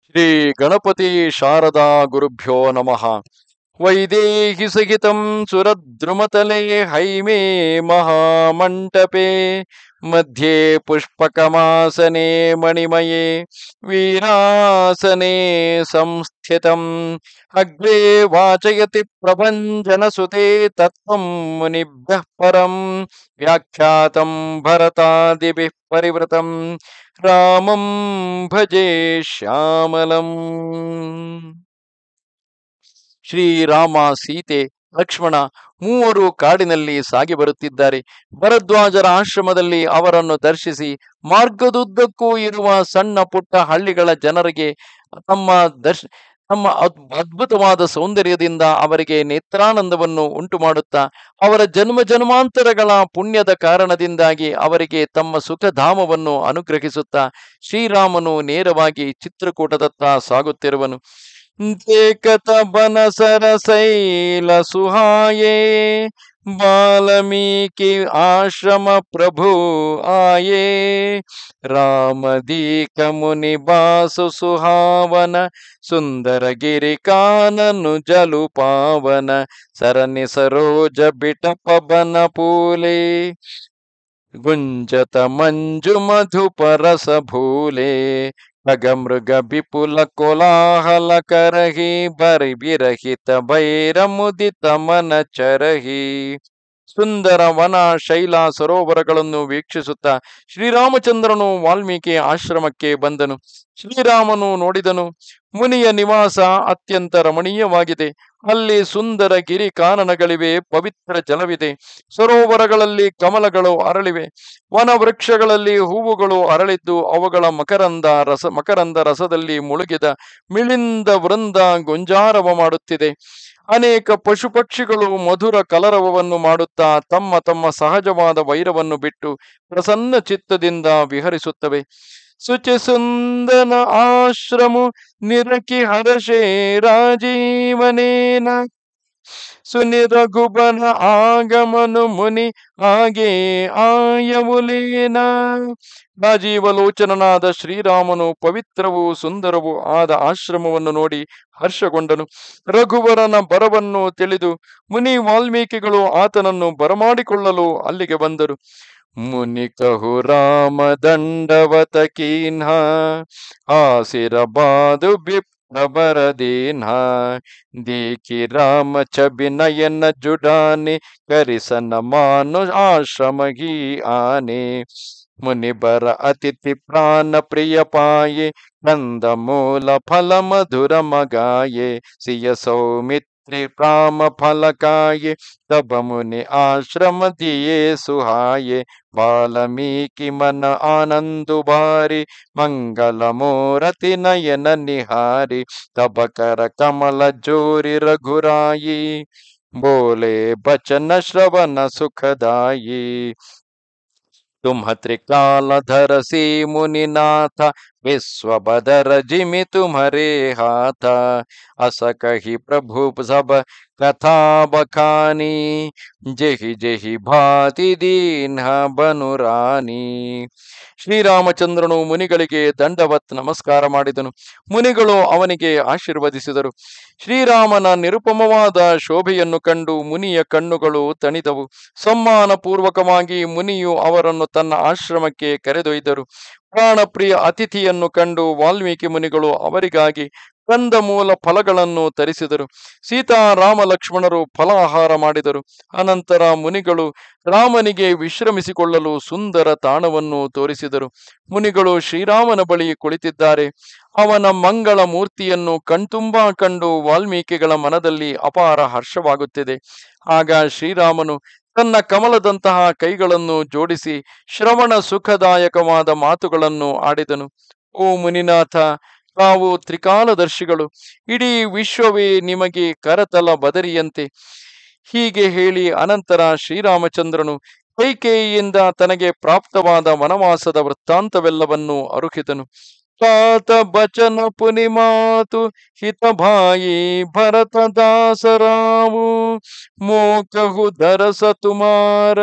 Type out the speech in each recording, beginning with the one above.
ಶ್ರೀ ಗಣಪತಿ ಶಾರದಾ ಗುರುಭ್ಯೋ ನಮಃ. ವೈದೇಹಿ ಸಹಿತಂ ಸುರದ್ರುಮತಲೆ ಹೈಮೇ ಮಹಾಮಂಟಪೆ ಮಧ್ಯೆ ಪುಷ್ಪಕಮಾಸನೆ ಮಣಿಮಯೇ ವೀರಾಸನೆ ಸಂಸ್ಥಿತಂ ಅಗ್ರೇ ವಾಚಯತಿ ಪ್ರಭಂಜನಸುತೆ ತತ್ವಂ ಮುನಿಭ್ಯಃ ಪರಂ ವ್ಯಾಖ್ಯಾತಂ ಭರತಾದಿಭಿಃ ಪರಿವೃತಂ ರಾಮಂ ಭಜೆ ಶ್ಯಾಮಲಂ. ಶ್ರೀರಾಮ, ಸೀತೆ, ಲಕ್ಷ್ಮಣ ಮೂವರು ಕಾಡಿನಲ್ಲಿ ಸಾಗಿ ಬರುತ್ತಿದ್ದಾರೆ. ಭರದ್ವಾಜರ ಆಶ್ರಮದಲ್ಲಿ ಅವರನ್ನು ದರ್ಶಿಸಿ ಮಾರ್ಗದುದ್ದಕ್ಕೂ ಇರುವ ಸಣ್ಣ ಪುಟ್ಟ ಹಳ್ಳಿಗಳ ಜನರಿಗೆ ತಮ್ಮ ಅದ್ಭುತವಾದ ಸೌಂದರ್ಯದಿಂದ ಅವರಿಗೆ ನೇತ್ರಾನಂದವನ್ನು ಉಂಟು ಮಾಡುತ್ತಾ ಅವರ ಜನ್ಮ ಜನ್ಮಾಂತರಗಳ ಪುಣ್ಯದ ಕಾರಣದಿಂದಾಗಿ ಅವರಿಗೆ ತಮ್ಮ ಸುಖಧಾಮವನ್ನು ಅನುಗ್ರಹಿಸುತ್ತಾ ಶ್ರೀರಾಮನು ನೇರವಾಗಿ ಚಿತ್ರಕೂಟದತ್ತ ಸಾಗುತ್ತಿರುವನು. ಏಕತ ಬನಸರ ಶೈಲ ಸುಹಾಯೇ ವಾಲ್ಮೀಕಿ ಆಶ್ರಮ ಪ್ರಭು ಆಯೇ ರಾಮದೀಕ ಮುನಿ ಬಾಸು ಸುಹಾವನ ಸುಂದರ ಗಿರಿ ಕಾನನು ಜಲು ಪಾವನ ಸರಣಿ ಸರೋಜ ಬಿಟಪ ಬನ ಪೂಲೆ ಗುಂಜತ ಮಂಜು ಮಧುಪರಸ ಭೂಲೆ ಖಗ ಮೃಗ ವಿಪುಲ ಕೋಲಾಹಲ ಕರಹಿ ಬರಿ ವಿರಹಿತ ಭೈರ ಮುದಿತ ಮನ ಚರಹಿ. ಸುಂದರ ವನ, ಶೈಲ, ಸರೋವರಗಳನ್ನು ವೀಕ್ಷಿಸುತ್ತಾ ಶ್ರೀರಾಮಚಂದ್ರನು ವಾಲ್ಮೀಕಿ ಆಶ್ರಮಕ್ಕೆ ಬಂದನು. ಶ್ರೀರಾಮನು ನೋಡಿದನು. ಮುನಿಯ ನಿವಾಸ ಅತ್ಯಂತ ರಮಣೀಯವಾಗಿದೆ. ಅಲ್ಲಿ ಸುಂದರ ಗಿರಿ ಕಾನನಗಳಿವೆ, ಪವಿತ್ರ ಜಲವಿದೆ, ಸರೋವರಗಳಲ್ಲಿ ಕಮಲಗಳು ಅರಳಿವೆ, ವನ ವೃಕ್ಷಗಳಲ್ಲಿ ಹೂವುಗಳು ಅರಳಿದ್ದು ಅವುಗಳ ಮಕರಂದ ರಸದಲ್ಲಿ ಮುಳುಗಿದ ಮಿಳಿಂದ ವೃಂದ ಗೊಂಜಾರವ ಮಾಡುತ್ತಿದೆ. ಅನೇಕ ಪಶು ಪಕ್ಷಿಗಳು ಮಧುರ ಕಲರವವನ್ನು ಮಾಡುತ್ತಾ ತಮ್ಮ ತಮ್ಮ ಸಹಜವಾದ ವೈರವನ್ನು ಬಿಟ್ಟು ಪ್ರಸನ್ನ ಚಿತ್ತದಿಂದ ವಿಹರಿಸುತ್ತವೆ. ಶುಚಿ ಸುಂದನ ಆಶ್ರಮು ನಿರಕಿ ಹರಷೇ ರಾಜೀವನೇನ ಸುನಿರಘುಬನ ಆಗಮನು ಮುನಿ ಹಾಗೆ ಆಯವುಲೇನ. ರಾಜೀವಲೋಚನನಾದ ಶ್ರೀರಾಮನು ಪವಿತ್ರವೂ ಸುಂದರವೂ ಆದ ಆಶ್ರಮವನ್ನು ನೋಡಿ ಹರ್ಷಗೊಂಡನು. ರಘುವರನ ಬರವನ್ನು ತಿಳಿದು ಮುನಿ ವಾಲ್ಮೀಕಿಗಳು ಆತನನ್ನು ಬರಮಾಡಿಕೊಳ್ಳಲು ಅಲ್ಲಿಗೆ ಬಂದರು. ಮುನಿ ಕಹು ರಾಮ ದಂಡವತ ಕೀನ್ಹ ಆಸಿರ ಬಾದು ಬಿಪ್ರಬರ ದೀನ್ಹ ದೇಖಿ ರಾಮ ಛಬಿ ನಯನ ಜುಡಾನೆ ಕರಿಸನ ಮಾನು ಆಶ್ರಮಗಿ ಆನೆ ಮುನಿ ಬರ ಅತಿಥಿ ಪ್ರಾಣ ಪ್ರಿಯ ಪಾಯೆ ಕಂದ ಮೂಲ ಫಲ ಮಧುರ ಮಗಾಯೆ ಸಿಯ ಸೌಮಿತ್ರಿ ರಾಮ ಫಲಕಾಯೆ ತಬ ಮುನಿ ಆಶ್ರಮ ದಿಯೇ ಸುಹಾಯೆ ವಾಲ್ಮೀಕಿ ಮನ ಆನಂದು ಬಾರಿ ಮಂಗಲ ಮೂರತಿ ನಯನ ನಿಹಾರಿ ತಬ ಕರ ಕಮಲ ಜೋರಿ ರಘುರಾಯಿ ಬೋಲೆ ಬಚನ ಶ್ರವಣ ಸುಖದಾಯಿ. ತುಮ್ಹ ತ್ರಿಕಾಲಧರ ಸಿ ಮುನಿನಾಥ ವಿಶ್ವ ಬದರ ಜಿಮಿ ತುಮರೆ ಹಾಥ ಅಸ ಕಹಿ ಪ್ರಭು ಸಬ ಕಥಾ ಬಖಾನಿ ಜಹಿ ಜಹಿ ಭಾತಿ ದೀನ್ಹ ಬನುರಾನಿ. ಶ್ರೀರಾಮಚಂದ್ರನು ಮುನಿಗಳಿಗೆ ದಂಡವತ್ ನಮಸ್ಕಾರ ಮಾಡಿದನು. ಮುನಿಗಳು ಅವನಿಗೆ ಆಶೀರ್ವದಿಸಿದರು. ಶ್ರೀರಾಮನ ನಿರುಪಮವಾದ ಶೋಭೆಯನ್ನು ಕಂಡು ಮುನಿಯ ಕಣ್ಣುಗಳು ತಣಿದವು. ಸಮ್ಮಾನ ಪೂರ್ವಕವಾಗಿ ಮುನಿಯು ಅವರನ್ನು ತನ್ನ ಆಶ್ರಮಕ್ಕೆ ಕರೆದೊಯ್ದರು. ಪ್ರಾಣಪ್ರಿಯ ಅತಿಥಿಯನ್ನು ಕಂಡು ವಾಲ್ಮೀಕಿ ಮುನಿಗಳು ಅವರಿಗಾಗಿ ಕಂದ ಮೂಲ ಫಲಗಳನ್ನು ತರಿಸಿದರು. ಸೀತಾರಾಮ ಲಕ್ಷ್ಮಣರು ಫಲಾಹಾರ ಮಾಡಿದರು. ಅನಂತರ ಮುನಿಗಳು ರಾಮನಿಗೆ ವಿಶ್ರಮಿಸಿಕೊಳ್ಳಲು ಸುಂದರ ತಾಣವನ್ನು ತೋರಿಸಿದರು. ಮುನಿಗಳು ಶ್ರೀರಾಮನ ಬಳಿ ಕುಳಿತಿದ್ದಾರೆ. ಅವನ ಮಂಗಳ ಮೂರ್ತಿಯನ್ನು ಕಣ್ತುಂಬಾ ಕಂಡು ವಾಲ್ಮೀಕಿಗಳ ಮನದಲ್ಲಿ ಅಪಾರ ಹರ್ಷವಾಗುತ್ತಿದೆ. ಆಗ ಶ್ರೀರಾಮನು ತನ್ನ ಕಮಲದಂತಹ ಕೈಗಳನ್ನು ಜೋಡಿಸಿ ಶ್ರವಣ ಸುಖದಾಯಕವಾದ ಮಾತುಗಳನ್ನು ಆಡಿದನು. ಓ ಮುನಿನಾಥ, ತಾವು ತ್ರಿಕಾಲದರ್ಶಿಗಳು, ಇಡೀ ವಿಶ್ವವೇ ನಿಮಗೆ ಕರತಲ ಬದರಿಯಂತೆ. ಹೀಗೆ ಹೇಳಿ ಅನಂತರ ಶ್ರೀರಾಮಚಂದ್ರನು ಕೈಕೇಯಿಯಿಂದ ತನಗೆ ಪ್ರಾಪ್ತವಾದ ವನವಾಸದ ವೃತ್ತಾಂತವೆಲ್ಲವನ್ನೂ ಅರುಹಿದನು. ತಾತ ಬಚನ ಪುನಿ ಮಾತು ಹಿತ ಭಾಯಿ ಭರತ ದಾಸರಾವು ಮೋಕಹು ದರಸ ತುಮಾರ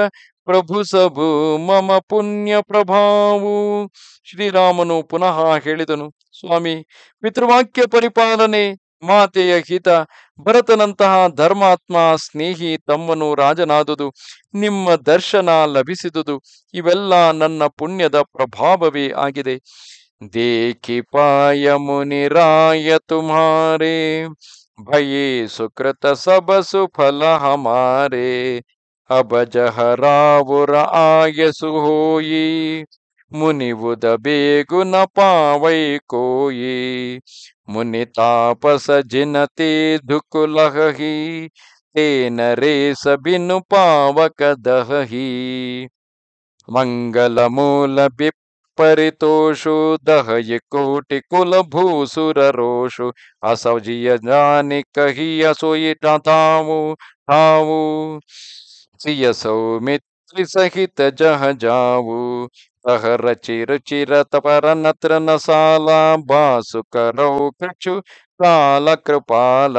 ಪ್ರಭು ಸಭು ಮಮ ಪುಣ್ಯ ಪ್ರಭಾವು. ಶ್ರೀರಾಮನು ಪುನಃ ಹೇಳಿದನು, ಸ್ವಾಮಿ, ಪಿತೃವಾಕ್ಯ ಪರಿಪಾಲನೆ, ಮಾತೆಯ ಹಿತ, ಭರತನಂತಹ ಧರ್ಮಾತ್ಮ ಸ್ನೇಹಿ ತಮ್ಮನು ರಾಜನಾದುದು, ನಿಮ್ಮ ದರ್ಶನ ಲಭಿಸಿದುದು, ಇವೆಲ್ಲ ನನ್ನ ಪುಣ್ಯದ ಪ್ರಭಾವವೇ ಆಗಿದೆ. ದೇಖಿ ಪಾಯ ಮುನಿರಾಯ ತುಮ್ಹಾರೆ, ಭಯೇ ಸುಕೃತ ಸಬ ಸುಫಲ ಹಮಾರೆ, ಅಬ ಜಹರಾವುರ ಆಯಸು ಹೋಯಿ, ಮುನಿವುದ ಬೇಗುನ ಪಾವೈ ಕೋಯಿ, ಮುನಿ ತಾಪಸ ಜಿನತೆ ಧುಕುಲಹಿ, ತೇನ ರೇಸ ಬಿನು ಪಾವಕ ದಹಿ, ಮಂಗಲ ಮೂಲ ವಿಪರಿತೋಷು, ದಹಯ ಕೋಟಿ ಕುಲ ಭೂಸುರ ರೋಷು, ಅಸೌಜಿಯ ಜಾನಿ ಕಹಿಯ ಸೋಯಿ ಠಾವು ಠಾವು, ಸಿಯ ಸೌಮಿತ್ರಿ ಸಹಿತ ಜಹ ಜಾವು, ತಹರ ಚಿರ ಚಿರ ತಪರ ನತ್ರ ನಸಾಲ, ಬಾಸು ಕರೌ ಕೃಕ್ಷು ಕಾಲ ಕೃಪಾಲ,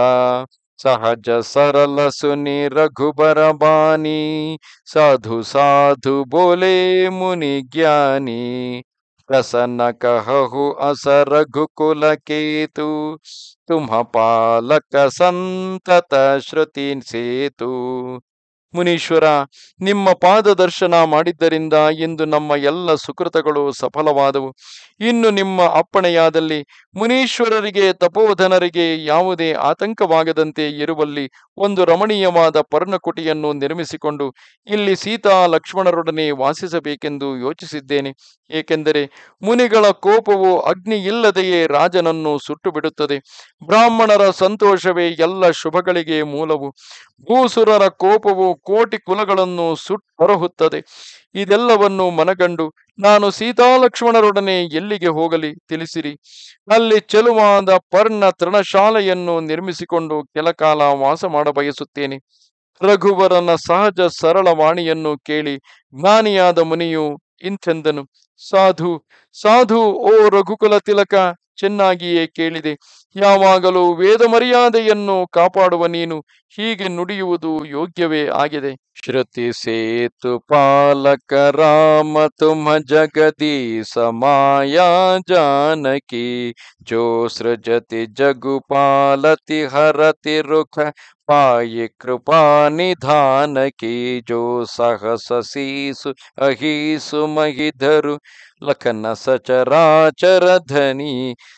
ಸಹಜ ಸರಳ ಸುನಿ ರಘುಬರ ಬಾನಿ, ಸಾಧು ಸಾಧು ಬೋಲೆ ಮುನಿ ಜ್ಞಾನಿ, ಪ್ರಸನ್ನ ಕಹು ಅಸ ರಘುಕುಲ ಕೇತು, ತುಮ್ಹ ಪಾಲಕ ಸಂತತ ಶ್ರುತಿ ಸೇತು. ಮುನೀಶ್ವರ, ನಿಮ್ಮ ಪಾದ ದರ್ಶನ ಮಾಡಿದ್ದರಿಂದ ಇಂದು ನಮ್ಮ ಎಲ್ಲ ಸುಕೃತಗಳು ಸಫಲವಾದವು. ಇನ್ನು ನಿಮ್ಮ ಅಪ್ಪಣೆಯಾದಲ್ಲಿ ಮುನೀಶ್ವರರಿಗೆ ತಪೋಧನರಿಗೆ ಯಾವುದೇ ಆತಂಕವಾಗದಂತೆ ಇರುವಲ್ಲಿ ಒಂದು ರಮಣೀಯವಾದ ಪರ್ಣಕುಟಿಯನ್ನು ನಿರ್ಮಿಸಿಕೊಂಡು ಇಲ್ಲಿ ಸೀತಾ ಲಕ್ಷ್ಮಣರೊಡನೆ ವಾಸಿಸಬೇಕೆಂದು ಯೋಚಿಸಿದ್ದೇನೆ. ಏಕೆಂದರೆ ಮುನಿಗಳ ಕೋಪವು ಅಗ್ನಿ ಇಲ್ಲದೆಯೇ ರಾಜನನ್ನು ಸುಟ್ಟು ಬಿಡುತ್ತದೆ. ಬ್ರಾಹ್ಮಣರ ಸಂತೋಷವೇ ಎಲ್ಲ ಶುಭಗಳಿಗೆ ಮೂಲವು. ಭೂಸುರರ ಕೋಪವು ಕೋಟಿ ಕುಲಗಳನ್ನು ಸುಟ್ಟೊರಹುತ್ತದೆ. ಇದೆಲ್ಲವನ್ನು ಮನಗಂಡು ನಾನು ಸೀತಾಲಕ್ಷ್ಮಣರೊಡನೆ ಎಲ್ಲಿಗೆ ಹೋಗಲಿ ತಿಳಿಸಿರಿ. ಅಲ್ಲಿ ಚೆಲುವಾದ ಪರ್ಣ ತೃಣಶಾಲೆಯನ್ನು ನಿರ್ಮಿಸಿಕೊಂಡು ಕೆಲಕಾಲ ವಾಸ ಮಾಡಬಯಸುತ್ತೇನೆ. ರಘುವರನ ಸಹಜ ಸರಳ ವಾಣಿಯನ್ನು ಕೇಳಿ ಜ್ಞಾನಿಯಾದ ಮುನಿಯು ಇಂತೆಂದನು, ಸಾಧು ಸಾಧು, ಓ ರಘುಕುಲ ತಿಲಕ, ಚೆನ್ನಾಗಿಯೇ ಕೇಳಿದೆ. ಯಾವಾಗಲೂ ವೇದ ಮರ್ಯಾದೆಯನ್ನು ಕಾಪಾಡುವ ನೀನು ಹೀಗೆ ನುಡಿಯುವುದು ಯೋಗ್ಯವೇ ಆಗಿದೆ. ಶ್ರುತಿ ಸೇತು ಪಾಲಕ ರಾಮ ತುಮ ಜಗದೀಶ ಮಾಯಾ ಜಾನಕಿ, ಜೋ ಸೃಜತಿ ಜಗು ಪಾಲತಿ ಹರತಿ ರುಖ ಪಾಯಿ ಕೃಪಾ ನಿಧಾನ ಕಿ, ಜೋ ಸಹಸ ಸೀಸು ಅಹೀಸು ಮಹಿಧರು ಲಖನ ಸಚರಾಚರ ಧನಿ,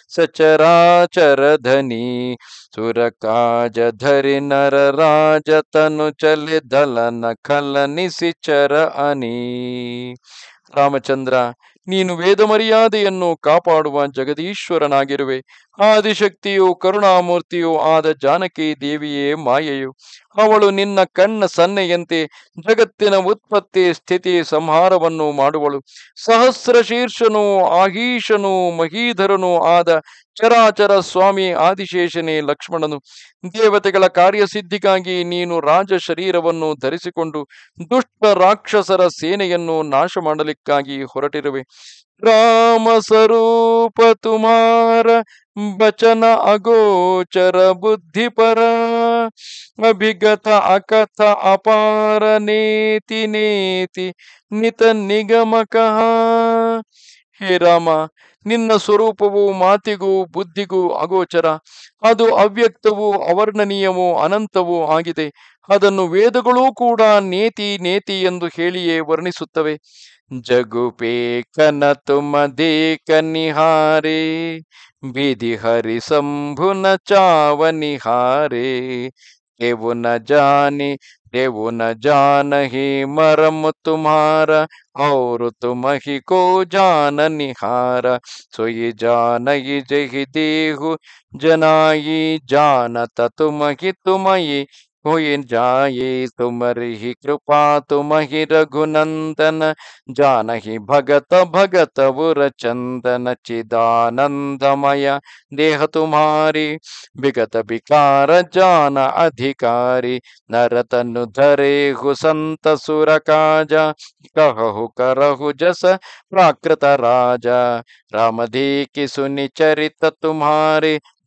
ಸಚರಾಚರ ಧನಿ, ಸುರ ಕಾಜ ಧರಿ ನರ ರಾಜ ತನು ಚಲೆ ದಲನ ಖಲ ನಿಸಿಚರ ಅನಿ. ರಾಮಚಂದ್ರ, ನೀನು ವೇದ ಮರ್ಯಾದೆಯನ್ನು ಕಾಪಾಡುವ ಜಗದೀಶ್ವರನಾಗಿರುವೆ. ಆದಿಶಕ್ತಿಯು ಕರುಣಾಮೂರ್ತಿಯೂ ಆದ ಜಾನಕಿ ದೇವಿಯೇ ಮಾಯೆಯು. ಅವಳು ನಿನ್ನ ಕಣ್ಣ ಸನ್ನೆಯಂತೆ ಜಗತ್ತಿನ ಉತ್ಪತ್ತಿ ಸ್ಥಿತಿ ಸಂಹಾರವನ್ನು ಮಾಡುವಳು. ಸಹಸ್ರ ಶೀರ್ಷನೂ ಆಹೀಶನೂ ಮಹೀಧರನೂ ಆದ ಚರಾಚರ ಸ್ವಾಮಿ ಆದಿಶೇಷನೇ ಲಕ್ಷ್ಮಣನು. ದೇವತೆಗಳ ಕಾರ್ಯಸಿದ್ಧಿಗಾಗಿ ನೀನು ರಾಜ ಶರೀರವನ್ನು ಧರಿಸಿಕೊಂಡು ದುಷ್ಟ ರಾಕ್ಷಸರ ಸೇನೆಯನ್ನು ನಾಶ ಮಾಡಲಿಕ್ಕಾಗಿ ಹೊರಟಿರುವೆ. ರಾಮ ಸ್ವರೂಪ ತುಮಾರ ಬಚನ ಅಗೋಚರ ಬುದ್ಧಿಪರ, ಅಭಿಗತ ಅಕಥ ಅಪಾರ ನೇತಿ ನೇತಿ ನಿತ ನಿಗಮಕಃ. ಹೇ ರಾಮ, ನಿನ್ನ ಸ್ವರೂಪವು ಮಾತಿಗೂ ಬುದ್ಧಿಗೂ ಅಗೋಚರ. ಅದು ಅವ್ಯಕ್ತವೂ ಅವರ್ಣನೀಯವೂ ಅನಂತವೂ ಆಗಿದೆ. ಅದನ್ನು ವೇದಗಳೂ ಕೂಡ ನೇತಿ ನೇತಿ ಎಂದು ಹೇಳಿಯೇ ವರ್ಣಿಸುತ್ತವೆ. ಜಗುಪೇಕನ ತುಮ ದೇಕ ನಿಹಾರೆ, ವಿಧಿ ಹರಿ ಶಂಭುನ ಚಾವ ನಿಹಾರೆ, केवु न जाने देवु न जानहि मरम तुम्हारा, और तुम ही को जान निहारा, सोई जानहि जहि देहु जनाई, जानत तुम ही होय जाये, तुमरि कृपा तुमहि रघुनंदन, जानहि भगत भगत उर चंदन, चिदानंदमय देह तुम्हारी, विगत विकार जान अधिकारी, नरतनु धरे हु संत सुर काजा, कहु करहु जस प्राकृत राजा, राम देखि सुनि चरित तुम्हारे,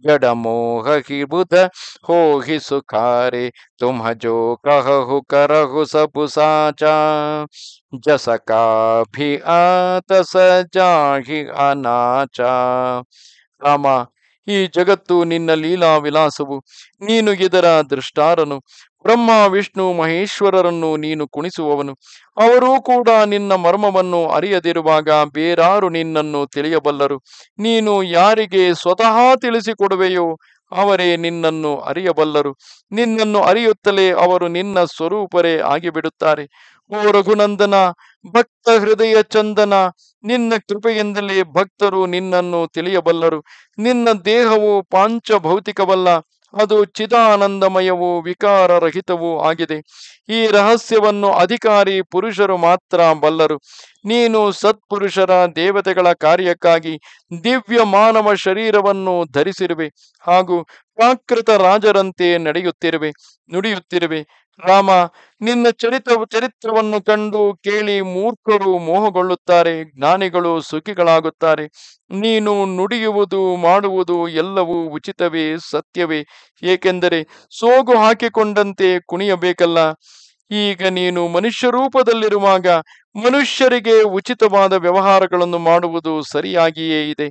जड़ मोह ही बुध हो ही सुखारे। तुम जो कहु करहु सब साचा, जस का भी आतस जाहि अनाचा। ರಾಮ, ಈ ಜಗತ್ತು ನಿನ್ನ ಲೀಲಾ ವಿಲಾಸವು, ನೀನು ಇದರ ದೃಷ್ಟಾರನು. ಬ್ರಹ್ಮ ವಿಷ್ಣು ಮಹೇಶ್ವರರನ್ನು ನೀನು ಕುಣಿಸುವವನು. ಅವರೂ ಕೂಡ ನಿನ್ನ ಮರ್ಮವನ್ನು ಅರಿಯದಿರುವಾಗ ಬೇರಾರು ನಿನ್ನನ್ನು ತಿಳಿಯಬಲ್ಲರು. ನೀನು ಯಾರಿಗೆ ಸ್ವತಃ ತಿಳಿಸಿಕೊಡುವೆಯೋ ಅವರೇ ನಿನ್ನನ್ನು ಅರಿಯಬಲ್ಲರು. ನಿನ್ನನ್ನು ಅರಿಯುತ್ತಲೇ ಅವರು ನಿನ್ನ ಸ್ವರೂಪರೇ ಆಗಿಬಿಡುತ್ತಾರೆ. ಓ ರಘುನಂದನ, ಭಕ್ತ ಹೃದಯ ಚಂದನ, ನಿನ್ನ ಕೃಪೆಯಿಂದಲೇ ಭಕ್ತರು ನಿನ್ನನ್ನು ತಿಳಿಯಬಲ್ಲರು. ನಿನ್ನ ದೇಹವು ಪಾಂಚಭೌತಿಕವಲ್ಲ, ಅದು ಚಿದಾನಂದಮಯವೂ ವಿಕಾರರಹಿತವೂ ಆಗಿದೆ. ಈ ರಹಸ್ಯವನ್ನು ಅಧಿಕಾರಿ ಪುರುಷರು ಮಾತ್ರ ಬಲ್ಲರು. ನೀನು ಸತ್ಪುರುಷರ ದೇವತೆಗಳ ಕಾರ್ಯಕ್ಕಾಗಿ ದಿವ್ಯ ಮಾನವ ಶರೀರವನ್ನು ಧರಿಸಿರುವೆ ಹಾಗೂ ಪ್ರಾಕೃತ ರಾಜರಂತೆ ನುಡಿಯುತ್ತಿರುವೆ. ರಾಮ, ನಿನ್ನ ಚರಿತ್ರವನ್ನು ಕಂಡು ಕೇಳಿ ಮೂರ್ಖರು ಮೋಹಗೊಳ್ಳುತ್ತಾರೆ, ಜ್ಞಾನಿಗಳು ಸುಖಿಗಳಾಗುತ್ತಾರೆ. ನೀನು ನುಡಿಯುವುದು ಮಾಡುವುದು ಎಲ್ಲವೂ ಉಚಿತವೇ, ಸತ್ಯವೇ. ಏಕೆಂದರೆ ಸೋಗು ಹಾಕಿಕೊಂಡಂತೆ ಕುಣಿಯಬೇಕಲ್ಲ. ಈಗ ನೀನು ಮನುಷ್ಯ ರೂಪದಲ್ಲಿರುವಾಗ ಮನುಷ್ಯರಿಗೆ ಉಚಿತವಾದ ವ್ಯವಹಾರಗಳನ್ನು ಮಾಡುವುದು ಸರಿಯಾಗಿಯೇ ಇದೆ.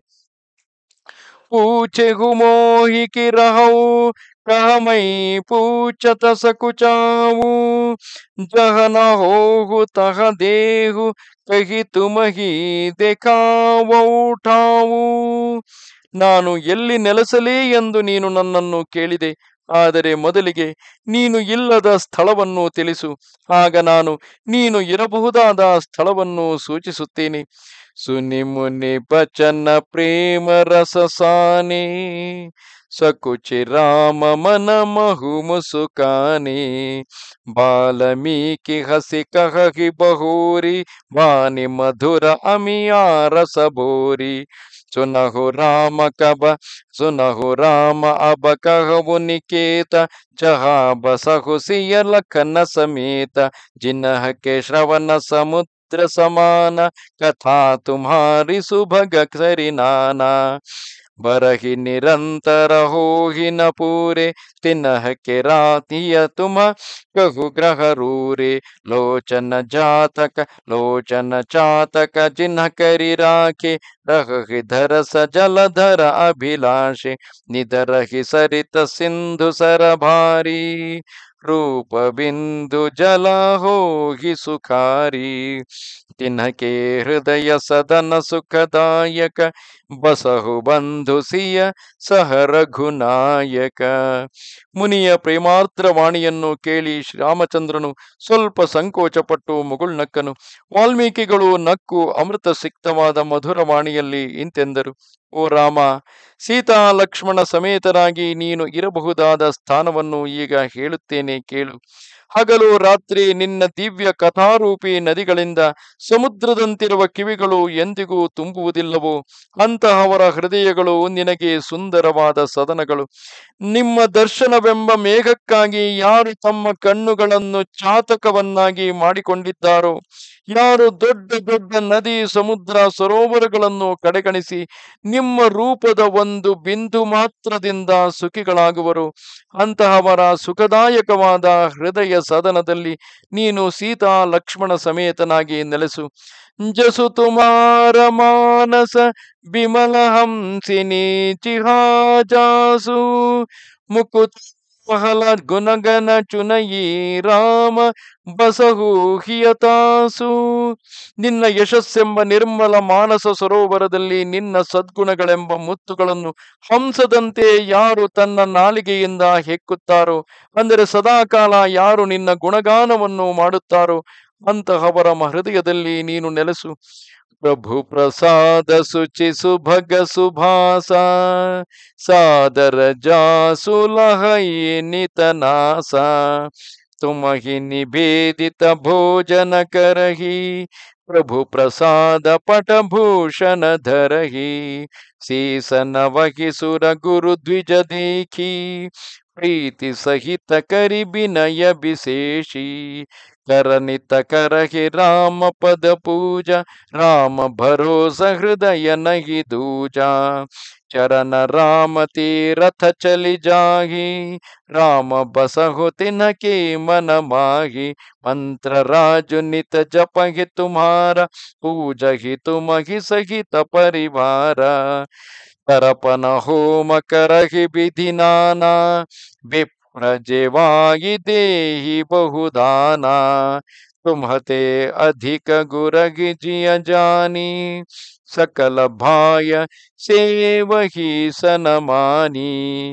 पूछे हु मोहि की रहऊ, कह मई पूछत सकुचाऊ। जह न होहु तह देहु, कही तुम ही देखाವೌಠಾವು. ನಾನು ಎಲ್ಲಿ ನೆಲೆಸಲಿ ಎಂದು ನೀನು ನನ್ನನ್ನು ಕೇಳಿದೆ. ಆದರೆ ಮೊದಲಿಗೆ ನೀನು ಇಲ್ಲದ ಸ್ಥಳವನ್ನು ತಿಳಿಸು. ಆಗ ನಾನು ನೀನು ಇರಬಹುದಾದ ಸ್ಥಳವನ್ನು ಸೂಚಿಸುತ್ತೇನೆ. सुनि मुनि बचन प्रेम रस साने, सकुचि राम मन महु मुसुकाने। बाल्मीकि हसी कहहि बहोरी, वाणी मधुर अमिया रस भोरी। सुनहु राम अब कहु निकेत, जहाँ बसहु सिय लखन समेत। जिन्ह के श्रवण समुद्र समान, कथा तुम्हारी सुभग सरिनाना। बरहि निरंतर हो ही न पूरे, तिन्ह के रातिय तुम कहु ग्रह रूरे। लोचन चातक जिन्ह करि राखे, रहि धरस जलधर अभिलाषे। निदरहि सरित सिंधु सर भारी, रूप बिंदु जल हो ही सुखारी। तिन्हके हृदय सदन सुखदायक, बसहु बंधु सिय ಸಹ ರಘುನಾಯಕ. ಮುನಿಯ ಪ್ರೇಮಾರ್ದ್ರ ವಾಣಿಯನ್ನು ಕೇಳಿ ಶ್ರೀರಾಮಚಂದ್ರನು ಸ್ವಲ್ಪ ಸಂಕೋಚಪಟ್ಟು ಮುಗುಳ್ನಕ್ಕನು. ವಾಲ್ಮೀಕಿಗಳು ನಕ್ಕು ಅಮೃತ ಸಿಕ್ತವಾದ ಮಧುರ ವಾಣಿಯಲ್ಲಿ ಇಂತೆಂದರು. ಓ ರಾಮ, ಸೀತಾ ಲಕ್ಷ್ಮಣ ಸಮೇತರಾಗಿ ನೀನು ಇರಬಹುದಾದ ಸ್ಥಾನವನ್ನು ಈಗ ಹೇಳುತ್ತೇನೆ ಕೇಳು. ಹಗಲು ರಾತ್ರಿ ನಿನ್ನ ದಿವ್ಯ ಕಥಾರೂಪಿ ನದಿಗಳಿಂದ ಸಮುದ್ರದಂತಿರುವ ಕಿವಿಗಳು ಎಂದಿಗೂ ತುಂಬುವುದಿಲ್ಲವೋ ಅಂತಹವರ ಹೃದಯಗಳು ನಿನಗೆ ಸುಂದರವಾದ ಸದನಗಳು. ನಿಮ್ಮ ದರ್ಶನವೆಂಬ ಮೇಘಕ್ಕಾಗಿ ಯಾರು ತಮ್ಮ ಕಣ್ಣುಗಳನ್ನು ಚಾತಕವನ್ನಾಗಿ ಮಾಡಿಕೊಂಡಿದ್ದಾರೋ, ಯಾರು ದೊಡ್ಡ ದೊಡ್ಡ ನದಿ ಸಮುದ್ರ ಸರೋವರಗಳನ್ನು ಕಡೆಗಣಿಸಿ ನಿಮ್ಮ ರೂಪದ ಒಂದು ಬಿಂದು ಮಾತ್ರದಿಂದ ಸುಖಿಗಳಾಗುವರು, ಅಂತಹವರ ಸುಖದಾಯಕವಾದ ಹೃದಯ ಸದನದಲ್ಲಿ ನೀನು ಸೀತಾ ಲಕ್ಷ್ಮಣ ಸಮೇತನಾಗಿ ನೆಲೆಸು. ಜಸು ತುಮಾರ ಮಾನಸ ಬಿಮಲ ಹಂಸಿನಿ ಚಿಹಾಜಾಸು, ಮುಕುತ ಪಹಲ ಗುಣಗನ ಚುನಯಿ ರಾಮ ಬಸಹು ಹಿಯತಾಸು. ನಿನ್ನ ಯಶಸ್ಸೆಂಬ ನಿರ್ಮಲ ಮಾನಸ ಸರೋವರದಲ್ಲಿ ನಿನ್ನ ಸದ್ಗುಣಗಳೆಂಬ ಮುತ್ತುಗಳನ್ನು ಹಂಸದಂತೆ ಯಾರು ತನ್ನ ನಾಲಿಗೆಯಿಂದ ಹೆಕ್ಕುತ್ತಾರೋ, ಅಂದರೆ ಸದಾಕಾಲ ಯಾರು ನಿನ್ನ ಗುಣಗಾನವನ್ನು ಮಾಡುತ್ತಾರೋ ಅಂತಹವರ ಹೃದಯದಲ್ಲಿ ನೀನು ನೆಲೆಸು. ಪ್ರಭು ಪ್ರಸಾದ ಸುಚಿ ಸುಭಗ ಸುಭಾಸ, ಸಾದರ ಜಾಸು ಲಹಯಿ ನಿತನಾಸ. ತುಮಹಿ ನಿವೇದಿತ ಭೋಜನ ಕರಹಿ, ಪ್ರಭು ಪ್ರಸಾದ ಪಟಭೂಷಣ ಧರಹಿ. ಸೀಸನ ವಹಿಸುರ ಗುರು ದ್ವಿಜ ದೇಖಿ, ಪ್ರೀತಿ ಸಹಿತ ಕರಿ ವಿನಯ ವಿಶೇಷಿ. करनित करहि राम पद पूजा, राम भरोसा हृदय नहीं दूजा. चरण राम तीरथ चली जाही, राम बसहु तिनके मन माही। मंत्र राजु नित जपहि तुम्हारा, पूजहि तुम ही सहित परिवार। तरपन होम करहि विधि नाना, विप्र जेवाहि देहि बहुदाना। तुम्हते अधिक गुरगि जिय जानी, सकल भाय ಸೇವಹಿ ಸನಮಾನಿ.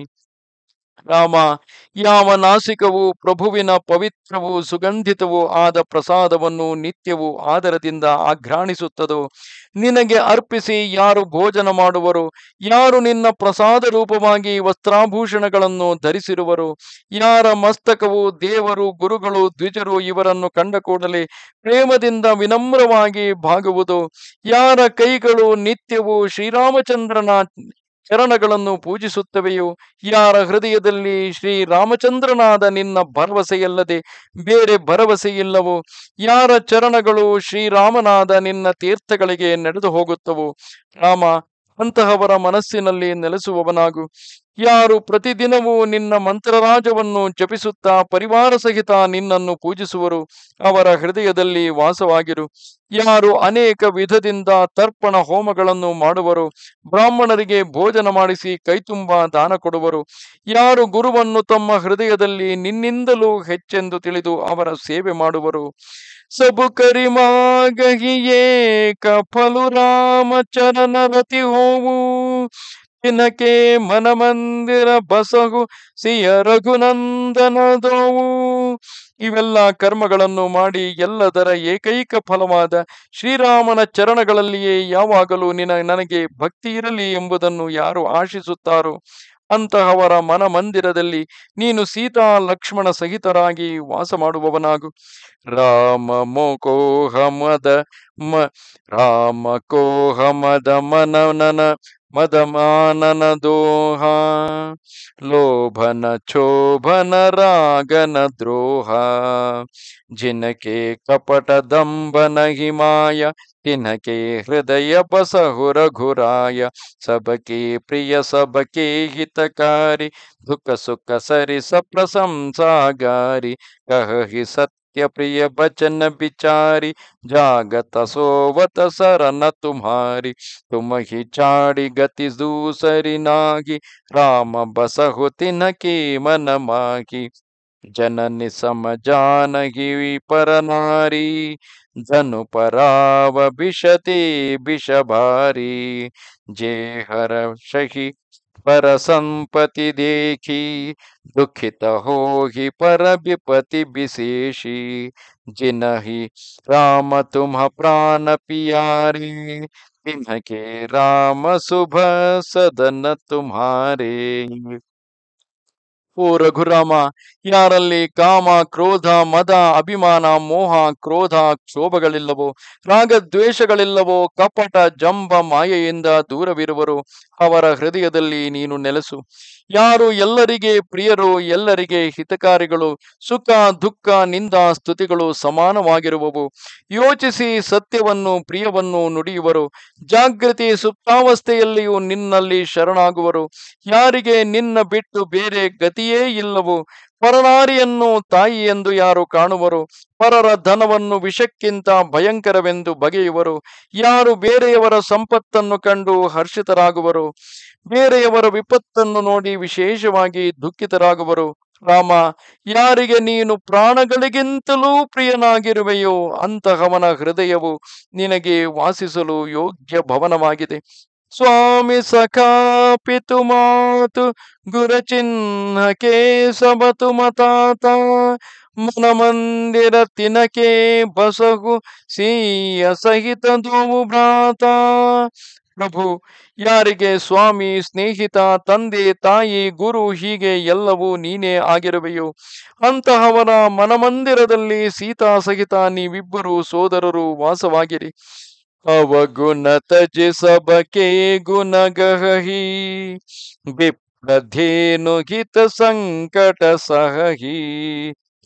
ರಾಮ, ಯಾವ ನಾಸಿಕವು ಪ್ರಭುವಿನ ಪವಿತ್ರವೂ ಸುಗಂಧಿತವೂ ಆದ ಪ್ರಸಾದವನ್ನು ನಿತ್ಯವೂ ಆದರದಿಂದ ಆಘ್ರಾಣಿಸುತ್ತದೋ, ನಿನಗೆ ಅರ್ಪಿಸಿ ಯಾರು ಭೋಜನ ಮಾಡುವರು, ಯಾರು ನಿನ್ನ ಪ್ರಸಾದ ರೂಪವಾಗಿ ವಸ್ತ್ರಾಭೂಷಣಗಳನ್ನು ಧರಿಸಿರುವರು, ಯಾರ ಮಸ್ತಕವು ದೇವರು ಗುರುಗಳು ದ್ವಿಜರು ಇವರನ್ನು ಕಂಡ ಕೂಡಲೇ ಪ್ರೇಮದಿಂದ ವಿನಮ್ರವಾಗಿ ಬಾಗುವುದು, ಯಾರ ಕೈಗಳು ನಿತ್ಯವೂ ಶ್ರೀರಾಮಚಂದ್ರನ ಚರಣಗಳನ್ನು ಪೂಜಿಸುತ್ತವೆಯೋ, ಯಾರ ಹೃದಯದಲ್ಲಿ ಶ್ರೀರಾಮಚಂದ್ರನಾದ ನಿನ್ನ ಭರವಸೆಯಲ್ಲದೆ ಬೇರೆ ಭರವಸೆಯಿಲ್ಲವೋ, ಯಾರ ಚರಣಗಳು ಶ್ರೀರಾಮನಾದ ನಿನ್ನ ತೀರ್ಥಗಳಿಗೆ ನಡೆದು ಹೋಗುತ್ತವೋ, ರಾಮ ಅಂತಹವರ ಮನಸ್ಸಿನಲ್ಲಿ ನೆಲೆಸುವವನಾಗು. ಯಾರು ಪ್ರತಿದಿನವೂ ನಿನ್ನ ಮಂತ್ರರಾಜವನ್ನು ಜಪಿಸುತ್ತಾ ಪರಿವಾರ ಸಹಿತ ನಿನ್ನನ್ನು ಪೂಜಿಸುವರು, ಅವರ ಹೃದಯದಲ್ಲಿ ವಾಸವಾಗಿರು. ಯಾರು ಅನೇಕ ವಿಧದಿಂದ ತರ್ಪಣ ಹೋಮಗಳನ್ನು ಮಾಡುವರು, ಬ್ರಾಹ್ಮಣರಿಗೆ ಭೋಜನ ಮಾಡಿಸಿ ಕೈತುಂಬ ದಾನ ಕೊಡುವರು, ಯಾರು ಗುರುವನ್ನು ತಮ್ಮ ಹೃದಯದಲ್ಲಿ ನಿನ್ನಿಂದಲೂ ಹೆಚ್ಚೆಂದು ತಿಳಿದು ಅವರ ಸೇವೆ ಮಾಡುವರು, ಸಬು ಕರಿಮಾಗಹಿಯೇ ಕಫಲು ರಾಮ ಚರಣ ರತಿ ಹೋವು, ತಿನಕೆ ಮನ ಮಂದಿರ ಬಸಹು ಸಿಯ ರಘುನಂದನದೋವು. ಇವೆಲ್ಲ ಕರ್ಮಗಳನ್ನು ಮಾಡಿ ಎಲ್ಲದರ ಏಕೈಕ ಫಲವಾದ ಶ್ರೀರಾಮನ ಚರಣಗಳಲ್ಲಿಯೇ ಯಾವಾಗಲೂ ನನಗೆ ಭಕ್ತಿ ಇರಲಿ ಎಂಬುದನ್ನು ಯಾರು ಆಶಿಸುತ್ತಾರೋ ಅಂತಹವರ ಮನ ಮಂದಿರದಲ್ಲಿ ನೀನು ಸೀತಾ ಲಕ್ಷ್ಮಣ ಸಹಿತರಾಗಿ ವಾಸ ಮಾಡುವವನಾಗು. ರಾಮ ರಾಮ ಕೋಹ ಮದ ಮನನ ಮದಮಾನನ ದೋಹ, ಲೋಭನ ಕ್ಷೋಭನ ರಾಗನ ದ್ರೋಹ, ಜಿನಕೆ ಕಪಟ ದಂಬನ ಹಿಮಾಯ, ತಿನಕೆ ಹೃದಯ ಬಸಹು ರಘುರಾಯ. ಸಬಕೆ ಪ್ರಿಯ ಸಬಕೆ ಹಿತಕಾರಿ, ದುಃಖ ಸುಖ ಸರಿಸ ಪ್ರಶಂಸಾಗಾರಿ, ಕಹಿ ಸತ್ಯ प्रिय बचन बिचारी, जागत सोवत सरन तुम्हारी। तुम ही चाड़ी गति दूसरी नागी, राम बसहु तिनके मन माही। जननि सम जानहि पर नारी, धनु पराव बिषते बिष भारी। जे हर सही पर संपत्ति देखी, दुखित हो ही पर विपति विशेषी। जिनहि राम तुम प्राण पियारे, तिनके राम शुभ सदन तुम्हारे. ಓ ರಘುರಾಮ, ಯಾರಲ್ಲಿ ಕಾಮ ಕ್ರೋಧ ಮದ ಅಭಿಮಾನ ಮೋಹ ಕ್ರೋಧ ಕ್ಷೋಭಗಳಿಲ್ಲವೋ, ರಾಗದ್ವೇಷಗಳಿಲ್ಲವೋ, ಕಪಟ ಜಂಬ ಮಾಯೆಯಿಂದ ದೂರವಿರುವರು, ಅವರ ಹೃದಯದಲ್ಲಿ ನೀನು ನೆಲೆಸು. ಯಾರು ಎಲ್ಲರಿಗೆ ಪ್ರಿಯರು, ಎಲ್ಲರಿಗೆ ಹಿತಕಾರಿಗಳು, ಸುಖ ದುಃಖ ನಿಂದ ಸ್ತುತಿಗಳು ಸಮಾನವಾಗಿರುವವು, ಯೋಚಿಸಿ ಸತ್ಯವನ್ನು ಪ್ರಿಯವನ್ನು ನುಡಿಯುವರು, ಜಾಗೃತಿ ಸುಪ್ತಾವಸ್ಥೆಯಲ್ಲಿಯೂ ನಿನ್ನಲ್ಲಿ ಶರಣಾಗುವರು, ಯಾರಿಗೆ ನಿನ್ನ ಬಿಟ್ಟು ಬೇರೆ ಗತಿಯೇ ಇಲ್ಲವೋ, ಪರನಾರಿಯನ್ನು ತಾಯಿ ಎಂದು ಯಾರು ಕಾಣುವರು, ಪರರ ಧನವನ್ನು ವಿಷಕ್ಕಿಂತ ಭಯಂಕರವೆಂದು ಬಗೆಯುವರು, ಯಾರು ಬೇರೆಯವರ ಸಂಪತ್ತನ್ನು ಕಂಡು ಹರ್ಷಿತರಾಗುವರು, ಬೇರೆಯವರ ವಿಪತ್ತನ್ನು ನೋಡಿ ವಿಶೇಷವಾಗಿ ದುಃಖಿತರಾಗುವರು. ರಾಮ, ಯಾರಿಗೆ ನೀನು ಪ್ರಾಣಗಳಿಗಿಂತಲೂ ಪ್ರಿಯನಾಗಿರುವೆಯೋ ಅಂತಹವನ ಹೃದಯವು ನಿನಗೆ ವಾಸಿಸಲು ಯೋಗ್ಯ ಭವನವಾಗಿದೆ. ಸ್ವಾಮಿ ಸಖಾ ಪಿತು ಮಾತು ಗುರ ಚಿಹ್ನ ಕೇಶವತು ಮತಾತ, ಮನ ಮಂದಿರ ತಿನಕೆ ಬಸಹು ಸೀಯ ಸಹಿತ ದೋವು ಭ್ರಾತ. ಪ್ರಭು, ಯಾರಿಗೆ ಸ್ವಾಮಿ, ಸ್ನೇಹಿತ, ತಂದೆ, ತಾಯಿ, ಗುರು ಹೀಗೆ ಎಲ್ಲವೂ ನೀನೇ ಆಗಿರುವೆಯೋ ಅಂತಹವರ ಮನಮಂದಿರದಲ್ಲಿ ಸೀತಾ ಸಹಿತ ನೀವಿಬ್ಬರು ಸೋದರರು ವಾಸವಾಗಿರಿ. ಅವಗುಣ ತಜಿ ಸಬಕೆ ಗುಣ ಗಹಿ, ವಿಪ್ರಧೇನು ಹಿತ ಸಂಕಟ ಸಹಿ.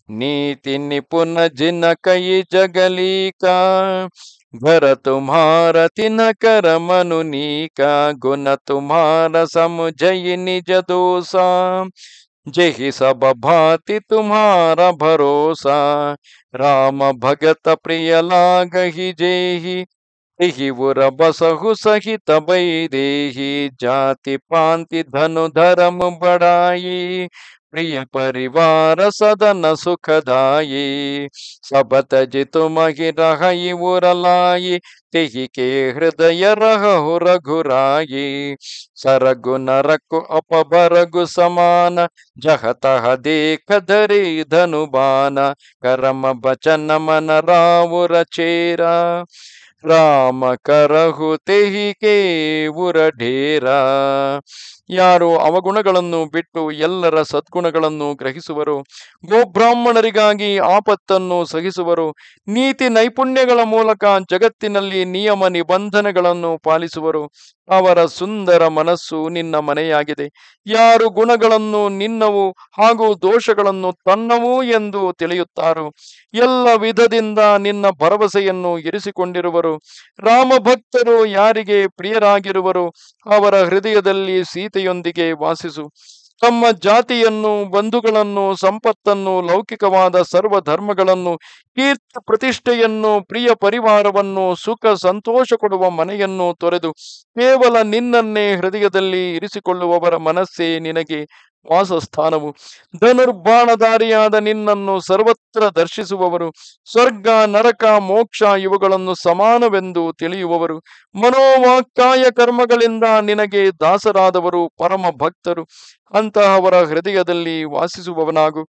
नीति निपुण जिन कई जगलीका, घर तुम्हारा तिन कर मनुनीका, गुण तुम्हारा समझई निज दोषा, जेहि सब भांति तुम्हारा भरोसा, राम भगत प्रिय लागहि जेहि, एहि उर बसहु सहित बैदेहि, जाति पांति धनु धर्म बढ़ाई, प्रिय परिवार सदन सुखदाई, सब तजि तुमहि रहई उर लाई, तेहि के हृदय रहु रघुराई, सरगु नरकु अपबरगु समान, जह तह देख धरि धनुबान, करम बचन मन रावु रचेरा, ರಾಮ ಕರಹು ತೆಹಿಕೆ ಉರ ಢೇರ. ಯಾರು ಅವಗುಣಗಳನ್ನು ಬಿಟ್ಟು ಎಲ್ಲರ ಸದ್ಗುಣಗಳನ್ನು ಗ್ರಹಿಸುವರು, ಗೋಬ್ರಾಹ್ಮಣರಿಗಾಗಿ ಆಪತ್ತನ್ನು ಸಹಿಸುವರು, ನೀತಿ ನೈಪುಣ್ಯಗಳ ಮೂಲಕ ಜಗತ್ತಿನಲ್ಲಿ ನಿಯಮ ನಿಬಂಧನೆಗಳನ್ನು ಪಾಲಿಸುವರು, ಅವರ ಸುಂದರ ಮನಸ್ಸು ನಿನ್ನ ಮನೆಯಾಗಿದೆ. ಯಾರು ಗುಣಗಳನ್ನು ನಿನ್ನವು ಹಾಗೂ ದೋಷಗಳನ್ನು ತನ್ನವು ಎಂದು ತಿಳಿಯುತ್ತಾರೋ, ಎಲ್ಲ ವಿಧದಿಂದ ನಿನ್ನ ಭರವಸೆಯನ್ನು ಇರಿಸಿಕೊಂಡಿರುವರು. ರಾಮ ಭಕ್ತರು ಯಾರಿಗೆ ಪ್ರಿಯರಾಗಿರುವರು, ಅವರ ಹೃದಯದಲ್ಲಿ ಸೀತೆಯೊಂದಿಗೆ ವಾಸಿಸು. ತಮ್ಮ ಜಾತಿಯನ್ನು, ಬಂಧುಗಳನ್ನು, ಸಂಪತ್ತನ್ನು, ಲೌಕಿಕವಾದ ಸರ್ವ ಧರ್ಮಗಳನ್ನು, ಕೀರ್ತಿ ಪ್ರತಿಷ್ಠೆಯನ್ನು, ಪ್ರಿಯ ಪರಿವಾರವನ್ನು, ಸುಖ ಸಂತೋಷ ಕೊಡುವ ಮನೆಯನ್ನು ತೊರೆದು ಕೇವಲ ನಿನ್ನನ್ನೇ ಹೃದಯದಲ್ಲಿ ಇರಿಸಿಕೊಳ್ಳುವವರ ಮನಸ್ಸೇ ನಿನಗೆ ವಾಸಸ್ಥಾನವು. ಧನುರ್ಬಾಣಧಾರಿಯಾದ ನಿನ್ನನ್ನು ಸರ್ವತ್ರ ದರ್ಶಿಸುವವರು, ಸ್ವರ್ಗ ನರಕ ಮೋಕ್ಷ ಇವುಗಳನ್ನು ಸಮಾನವೆಂದು ತಿಳಿಯುವವರು, ಮನೋವಾಕ್ಕಾಯ ಕರ್ಮಗಳಿಂದ ನಿನಗೆ ದಾಸರಾದವರು ಪರಮ ಭಕ್ತರು. ಅಂತಹವರ ಹೃದಯದಲ್ಲಿ ವಾಸಿಸುವವನಾಗು.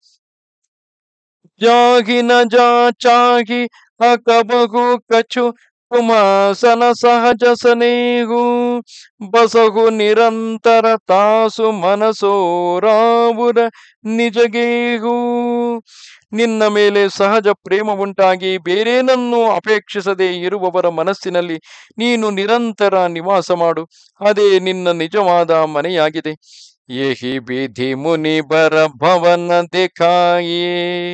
ಜಾಗಿ ನ ಜಾ ಚಾಗಿ ಅಕಬಹು ಕಚು ತುಮ ಸನ ಸಹಜ ಸನೇಹು, ಬಸಹು ನಿರಂತರ ತಾಸು ಮನಸೋ ರಾವುರ ನಿಜಗೇಹು. ನಿನ್ನ ಮೇಲೆ ಸಹಜ ಪ್ರೇಮ ಉಂಟಾಗಿ ಬೇರೇನನ್ನೂ ಅಪೇಕ್ಷಿಸದೆ ಇರುವವರ ಮನಸ್ಸಿನಲ್ಲಿ ನೀನು ನಿರಂತರ ನಿವಾಸ ಮಾಡು. ಅದೇ ನಿನ್ನ ನಿಜವಾದ ಮನೆಯಾಗಿದೆ. ಯಹಿ ವಿಧಿ ಮುನಿ ಬರ ಭವನ ದಿಖಾಯೇ,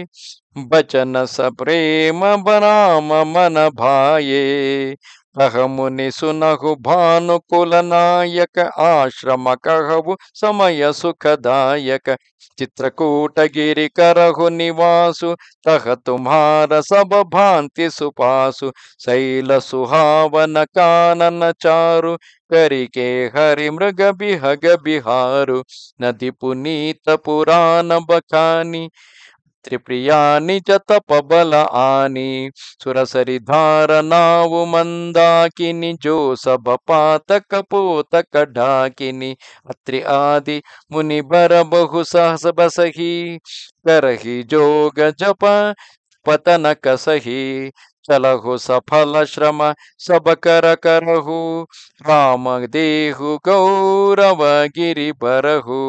ಬಚನ ಸ ಪ್ರೇಮ ಬರಾಮ ಮನ ಭಾಯೇ, ಕಹ ಮುನಿ ಸುನಹು ಭಾನುಕುಲ ನಾಯಕ, ಆಶ್ರಮ ಕಹವು ಸಮಯ ಸುಖದಾಯಕ, ಚಿತ್ರಕೂಟಗಿರಿ ಕರಹು ನಿವಾಸು, ತಹ ತುಮ್ಹಾರ ಸಬ ಭಾಂತಿ ಸುಪಾಸು, ಶೈಲ ಸುಹಾವನ ಕಾನನ ಚಾರು, ಕರಿಕೆ ಹರಿ ಮೃಗ ಬಿಹಗ ಬಿಹಾರು, ನದಿ ಪುನೀತ ಪುರಾಣ ಬಖಾನಿ, ತ್ರಿಪ್ರಿಯಾನಿ ಜತ ಪಬಲ ಆನಿ, ಸುರಸರಿಧಾರ ನಾವು ಮಂದಾಕಿನಿ, ಜೋ ಸಬ ಪಾತಕ ಪೋತಕ ಢಾಕಿನಿ, ಅತ್ರಿ ಆದಿ ಮುನಿ ಬರ ಬಹು ಸಹಸ ಬಸಹಿ, ಕರಹಿ ಜೋಗ ಜಪ ಪತನ ಕಸಹಿ, ಚಲಹು ಸಫಲ ಶ್ರಮ ಸಬ ಕರ ಕರಹು, ರಾಮ ದೇಹು ಗೌರವ ಗಿರಿ ಬರಹು.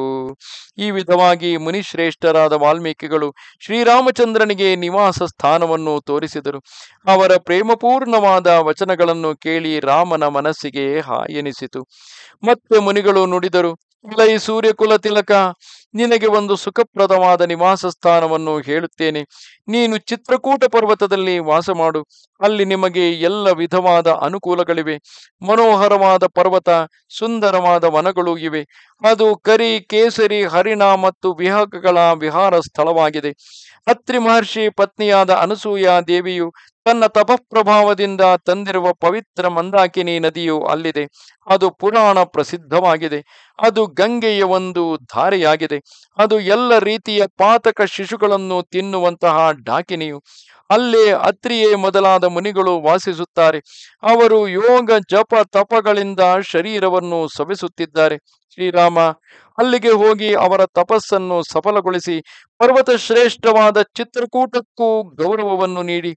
ಈ ವಿಧವಾಗಿ ಮುನಿಶ್ರೇಷ್ಠರಾದ ವಾಲ್ಮೀಕಿಗಳು ಶ್ರೀರಾಮಚಂದ್ರನಿಗೆ ನಿವಾಸ ಸ್ಥಾನವನ್ನು ತೋರಿಸಿದರು. ಅವರ ಪ್ರೇಮಪೂರ್ಣವಾದ ವಚನಗಳನ್ನು ಕೇಳಿ ರಾಮನ ಮನಸ್ಸಿಗೆ ಹಾಯೆನಿಸಿತು. ಮತ್ತೆ ಮುನಿಗಳು ನುಡಿದರು, ಇಲೈ ಸೂರ್ಯಕುಲ ತಿಲಕ, ನಿನಗೆ ಒಂದು ಸುಖಪ್ರದವಾದ ನಿವಾಸ ಸ್ಥಾನವನ್ನು ಹೇಳುತ್ತೇನೆ. ನೀನು ಚಿತ್ರಕೂಟ ಪರ್ವತದಲ್ಲಿ ವಾಸ ಮಾಡು. ಅಲ್ಲಿ ನಿಮಗೆ ಎಲ್ಲ ವಿಧವಾದ ಅನುಕೂಲಗಳಿವೆ. ಮನೋಹರವಾದ ಪರ್ವತ, ಸುಂದರವಾದ ವನಗಳು ಇವೆ. ಅದು ಕರಿ, ಕೇಸರಿ, ಹರಿಣ ಮತ್ತು ವಿಹಗಗಳ ವಿಹಾರ ಸ್ಥಳವಾಗಿದೆ. ಅತ್ರಿ ಮಹರ್ಷಿ ಪತ್ನಿಯಾದ ಅನಸೂಯ ದೇವಿಯು ತನ್ನ ತಪಃಪ್ರಭಾವದಿಂದ ತಂದಿರುವ ಪವಿತ್ರ ಮಂದಾಕಿನಿ ನದಿಯು ಅಲ್ಲಿದೆ. ಅದು ಪುರಾಣ ಪ್ರಸಿದ್ಧವಾಗಿದೆ. ಅದು ಗಂಗೆಯ ಒಂದು ಧಾರೆಯಾಗಿದೆ. ಅದು ಎಲ್ಲ ರೀತಿಯ ಪಾತಕ ಶಿಶುಗಳನ್ನು ತಿನ್ನುವಂತಹ ಡಾಕಿನಿಯು. ಅಲ್ಲೇ ಅತ್ರಿಯೇ ಮೊದಲಾದ ಮುನಿಗಳು ವಾಸಿಸುತ್ತಾರೆ. ಅವರು ಯೋಗ ಜಪ ತಪಗಳಿಂದ ಶರೀರವನ್ನು ಸವೆಸುತ್ತಿದ್ದಾರೆ. ಶ್ರೀರಾಮ ಅಲ್ಲಿಗೆ ಹೋಗಿ ಅವರ ತಪಸ್ಸನ್ನು ಸಫಲಗೊಳಿಸಿ ಪರ್ವತ ಶ್ರೇಷ್ಠವಾದ ಚಿತ್ರಕೂಟಕ್ಕೂ ಗೌರವವನ್ನು ನೀಡಿ,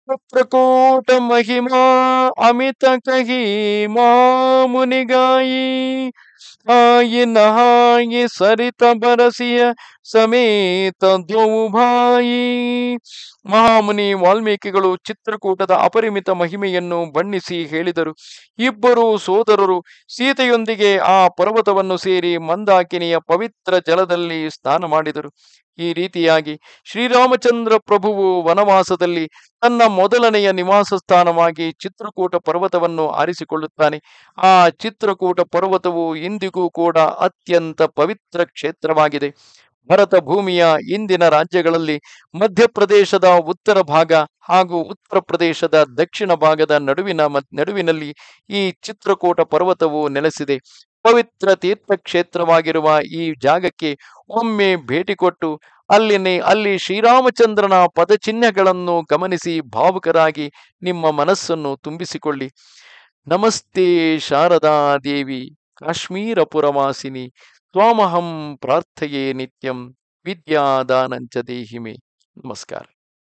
ಚಿತ್ರಕೂಟ ಮಹಿಮಾ ಅಮಿತ ಕಹಿ ಮಾ ಮುನಿಗಾಯಿ, ಆಯಿ ನಹಾಯಿ ಸರಿತ ಬರಸಿಯ ಸಮೇತ ದ್ವೌ ಭಾಯಿ. ಮಹಾಮುನಿ ವಾಲ್ಮೀಕಿಗಳು ಚಿತ್ರಕೂಟದ ಅಪರಿಮಿತ ಮಹಿಮೆಯನ್ನು ಬಣ್ಣಿಸಿ ಹೇಳಿದರು. ಇಬ್ಬರು ಸೋದರರು ಸೀತೆಯೊಂದಿಗೆ ಆ ಪರ್ವತವನ್ನು ಸೇರಿ ಮಂದಾಕಿನಿಯ ಪವಿತ್ರ ಜಲದಲ್ಲಿ ಸ್ನಾನ ಮಾಡಿದರು. ಈ ರೀತಿಯಾಗಿ ಶ್ರೀರಾಮಚಂದ್ರ ಪ್ರಭುವು ವನವಾಸದಲ್ಲಿ ತನ್ನ ಮೊದಲನೆಯ ನಿವಾಸ ಸ್ಥಾನವಾಗಿ ಚಿತ್ರಕೂಟ ಪರ್ವತವನ್ನು ಆರಿಸಿಕೊಳ್ಳುತ್ತಾನೆ. ಆ ಚಿತ್ರಕೂಟ ಪರ್ವತವು ಇಂದಿಗೂ ಕೂಡ ಅತ್ಯಂತ ಪವಿತ್ರ ಕ್ಷೇತ್ರವಾಗಿದೆ. ಭರತ ಭೂಮಿಯ ಇಂದಿನ ರಾಜ್ಯಗಳಲ್ಲಿ ಮಧ್ಯಪ್ರದೇಶದ ಉತ್ತರ ಭಾಗ ಹಾಗೂ ಉತ್ತರ ಪ್ರದೇಶದ ದಕ್ಷಿಣ ಭಾಗದ ನಡುವಿನಲ್ಲಿ ಈ ಚಿತ್ರಕೂಟ ಪರ್ವತವು ನೆಲೆಸಿದೆ. ಪವಿತ್ರ ತೀರ್ಥಕ್ಷೇತ್ರವಾಗಿರುವ ಈ ಜಾಗಕ್ಕೆ ಒಮ್ಮೆ ಭೇಟಿ ಕೊಟ್ಟು ಅಲ್ಲಿ ಶ್ರೀರಾಮಚಂದ್ರನ ಪದಚಿಹ್ನೆಗಳನ್ನು ಗಮನಿಸಿ ಭಾವುಕರಾಗಿ ನಿಮ್ಮ ಮನಸ್ಸನ್ನು ತುಂಬಿಸಿಕೊಳ್ಳಿ. ನಮಸ್ತೆ ಶಾರದಾ ದೇವಿ ಕಾಶ್ಮೀರಪುರವಾಸಿನಿ ತ್ವಾಮಹಂ ಪ್ರಾರ್ಥಯೇ ನಿತ್ಯಂ ವಿದ್ಯಾದಾನಂಚ ದೇಹಿಮೆ. ನಮಸ್ಕಾರ.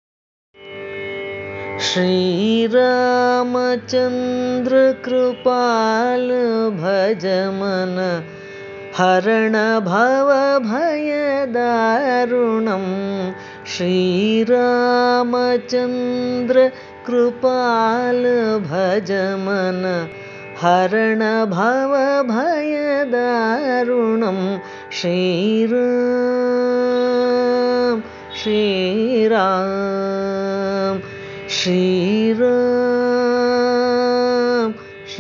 ಶ್ರೀರಾಮಚಂದ್ರ ಕೃಪಾಲ ಭಜ ಮನ ಹರಣ ಭವ ಭಯ ದಾರುಣಂ. ಶ್ರೀರಾಮಚಂದ್ರ ಕೃಪಾಲ ಭಜ ಮನ ಹರಣ ಭವ ಭಯ ದಾರುಣಂ. ಶ್ರೀರಾಮ್ ಶ್ರೀರಾಮ್ ಶ್ರೀರಾಮ್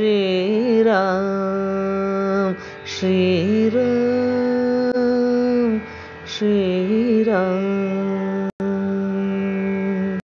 ಶ್ರೀರಾಮ್ ಶ್ರೀರಾಮ್ ಶ್ರೀರಾಮ್.